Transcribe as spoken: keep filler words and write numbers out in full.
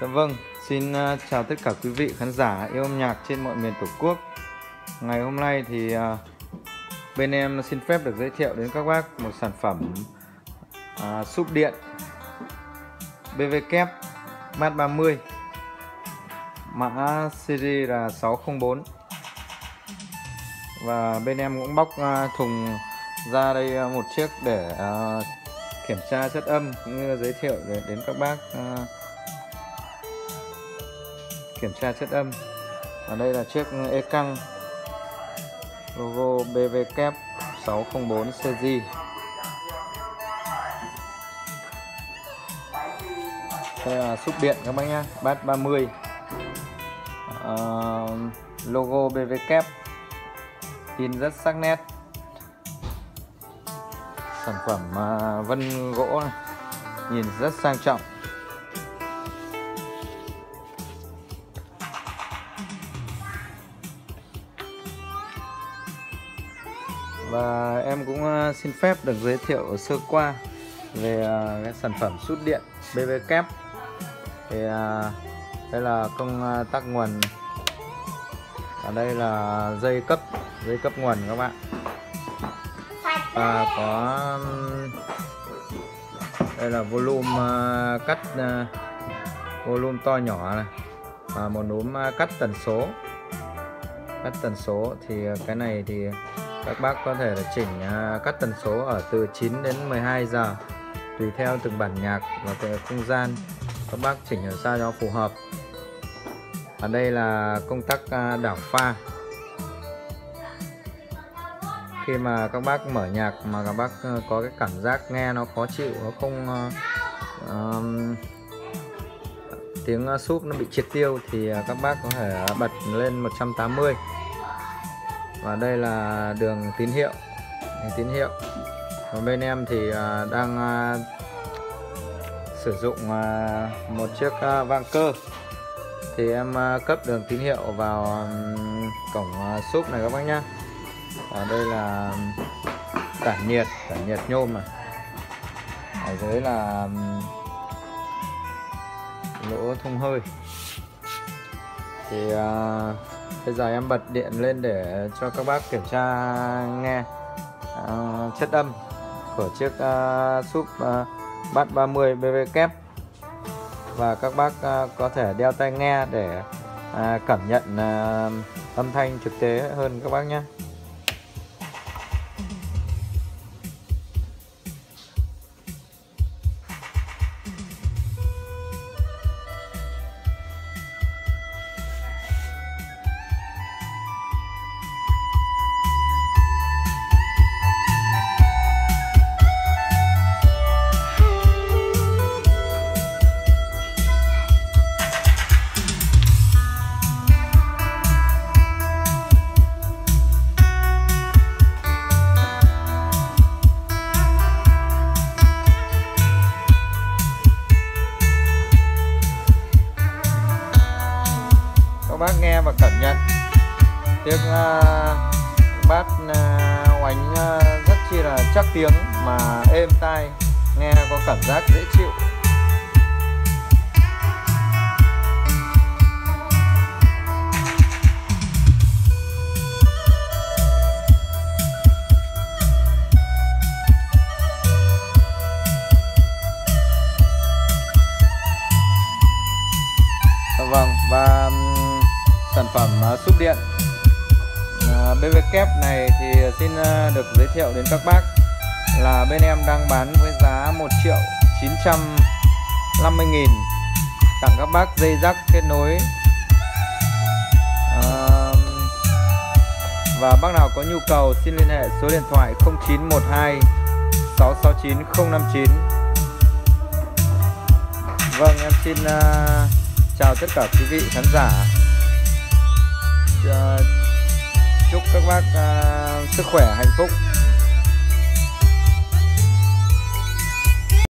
Dạ vâng, xin uh, chào tất cả quý vị khán giả yêu âm nhạc trên mọi miền Tổ quốc. Ngày hôm nay thì uh, bên em xin phép được giới thiệu đến các bác một sản phẩm uh, súp điện bê vê kép Mát ba mươi, mã series là sáu không bốn. Và bên em cũng bóc uh, thùng ra đây uh, một chiếc để uh, kiểm tra chất âm cũng như giới thiệu đến các bác uh, kiểm tra chất âm. Ở đây là chiếc e căng logo bê vê kép sáu không bốn series. Đây là súp điện các bác nhé, Mát ba mươi, uh, logo bê vê kép, in rất sắc nét. Sản phẩm uh, vân gỗ này, nhìn rất sang trọng. Và em cũng uh, xin phép được giới thiệu sơ qua về uh, cái sản phẩm súp điện bê vê kép. Thì uh, đây là công uh, tắc nguồn. Ở đây là dây cấp dây cấp nguồn các bạn. Và có đây là volume uh, cắt uh, volume to nhỏ này, và một núm uh, cắt tần số. Cắt tần số thì cái này thì các bác có thể là chỉnh uh, cắt tần số ở từ chín đến mười hai giờ tùy theo từng bản nhạc và cái không gian, các bác chỉnh làm sao cho phù hợp. Ở đây là công tắc uh, đảo pha. Khi mà các bác mở nhạc mà các bác có cái cảm giác nghe nó khó chịu, nó không uh, um, tiếng súp nó bị triệt tiêu thì các bác có thể bật lên một trăm tám mươi. Và đây là đường tín hiệu, đường tín hiệu. Và bên em thì uh, đang uh, sử dụng uh, một chiếc uh, vang cơ. Thì em uh, cấp đường tín hiệu vào um, cổng uh, súp này các bác nhé. Ở đây là tản nhiệt, tản nhiệt nhôm này. Ở dưới là lỗ thông hơi. Thì uh, bây giờ em bật điện lên để cho các bác kiểm tra nghe uh, chất âm của chiếc uh, súp uh, Mát ba mươi bê vê kép. Và các bác uh, có thể đeo tai nghe để uh, cảm nhận uh, âm thanh thực tế hơn các bác nhé. Bác nghe và cảm nhận tiếng uh, bát uh, oánh uh, rất chi là chắc tiếng mà êm tai, nghe có cảm giác dễ chịu. Vâng, và sản phẩm uh, súp điện uh, bê vê kép này thì xin uh, được giới thiệu đến các bác là bên em đang bán với giá một triệu chín trăm năm mươi nghìn, tặng các bác dây jack kết nối. Uh, và bác nào có nhu cầu xin liên hệ số điện thoại không chín một hai sáu sáu chín không năm chín. Vâng, em xin uh, chào tất cả quý vị khán giả. Uh, chúc các bác uh, sức khỏe, hạnh phúc.